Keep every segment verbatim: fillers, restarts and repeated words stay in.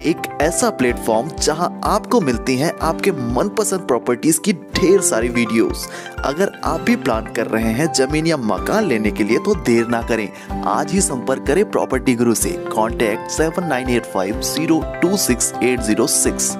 एक ऐसा प्लेटफॉर्म जहां आपको मिलती हैं आपके मनपसंद प्रॉपर्टीज की ढेर सारी वीडियोस। अगर आप भी प्लान कर रहे हैं जमीन या मकान लेने के लिए तो देर ना करें, आज ही संपर्क करें प्रॉपर्टी गुरु से। Contact seven nine eight five zero two six eight zero six.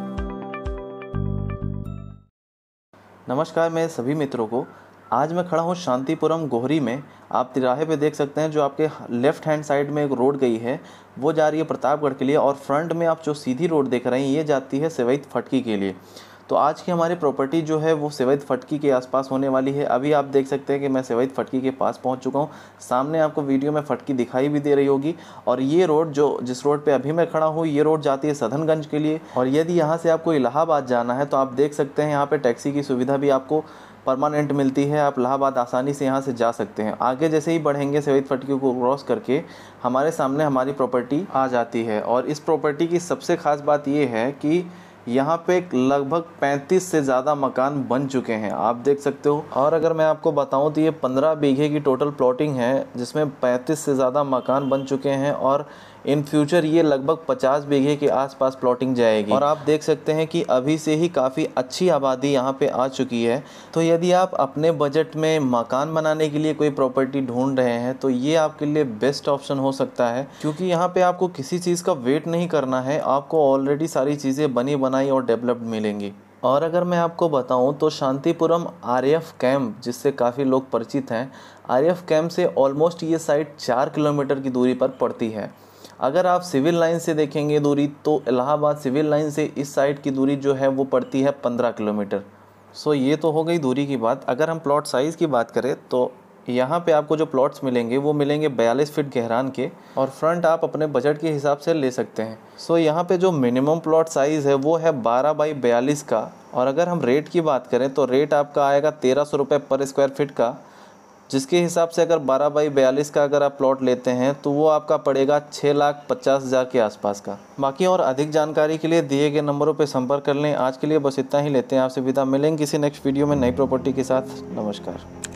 नमस्कार मेरे सभी मित्रों को। आज मैं खड़ा हूँ शांतिपुरम गोहरी में। आप तिराहे पे देख सकते हैं जो आपके लेफ्ट हैंड साइड में एक रोड गई है वो जा रही है प्रतापगढ़ के लिए, और फ्रंट में आप जो सीधी रोड देख रहे हैं ये जाती है सेवैत फटकी के लिए। तो आज की हमारी प्रॉपर्टी जो है वो सेवैत फटकी के आसपास होने वाली है। अभी आप देख सकते हैं कि मैं सेवैत फटकी के पास पहुंच चुका हूं। सामने आपको वीडियो में फटकी दिखाई भी दे रही होगी। और ये रोड जो जिस रोड पे अभी मैं खड़ा हूं ये रोड जाती है सदनगंज के लिए। और यदि यहाँ से आपको इलाहाबाद जाना है तो आप देख सकते हैं यहाँ पर टैक्सी की सुविधा भी आपको परमानेंट मिलती है। आप इलाहाबाद आसानी से यहाँ से जा सकते हैं। आगे जैसे ही बढ़ेंगे सेवैत फटकी को क्रॉस करके हमारे सामने हमारी प्रॉपर्टी आ जाती है। और इस प्रॉपर्टी की सबसे ख़ास बात ये है कि यहाँ पे लगभग पैंतीस से ज़्यादा मकान बन चुके हैं, आप देख सकते हो। और अगर मैं आपको बताऊँ तो ये पंद्रह बीघे की टोटल प्लॉटिंग है जिसमें पैंतीस से ज़्यादा मकान बन चुके हैं। और इन फ्यूचर ये लगभग पचास बीघे के आसपास प्लॉटिंग जाएगी। और आप देख सकते हैं कि अभी से ही काफ़ी अच्छी आबादी यहाँ पे आ चुकी है। तो यदि आप अपने बजट में मकान बनाने के लिए कोई प्रॉपर्टी ढूंढ रहे हैं तो ये आपके लिए बेस्ट ऑप्शन हो सकता है, क्योंकि यहाँ पे आपको किसी चीज़ का वेट नहीं करना है। आपको ऑलरेडी सारी चीज़ें बनी बनाई और डेवलप्ड मिलेंगी। और अगर मैं आपको बताऊं तो शांतिपुरम आरएफ कैंप, जिससे काफ़ी लोग परिचित हैं, आरएफ कैंप से ऑलमोस्ट ये साइट चार किलोमीटर की दूरी पर पड़ती है। अगर आप सिविल लाइन से देखेंगे दूरी तो इलाहाबाद सिविल लाइन से इस साइड की दूरी जो है वो पड़ती है पंद्रह किलोमीटर। सो ये तो हो गई दूरी की बात। अगर हम प्लॉट साइज़ की बात करें तो यहाँ पे आपको जो प्लॉट्स मिलेंगे वो मिलेंगे बयालीस फीट गहरान के, और फ्रंट आप अपने बजट के हिसाब से ले सकते हैं। सो यहाँ पे जो मिनिमम प्लॉट साइज़ है वो है बारह बाई बयालीस का। और अगर हम रेट की बात करें तो रेट आपका आएगा तेरह सौ रुपये पर स्क्वायर फीट का, जिसके हिसाब से अगर बारह बाई बयालीस का अगर आप प्लॉट लेते हैं तो वो आपका पड़ेगा छः लाख पचास हज़ार के आसपास का। बाकी और अधिक जानकारी के लिए दिए गए नंबरों पर संपर्क कर लें। आज के लिए बस इतना ही लेते हैं आपसे विदा। मिलेंगे किसी नेक्स्ट वीडियो में नई प्रॉपर्टी के साथ। नमस्कार।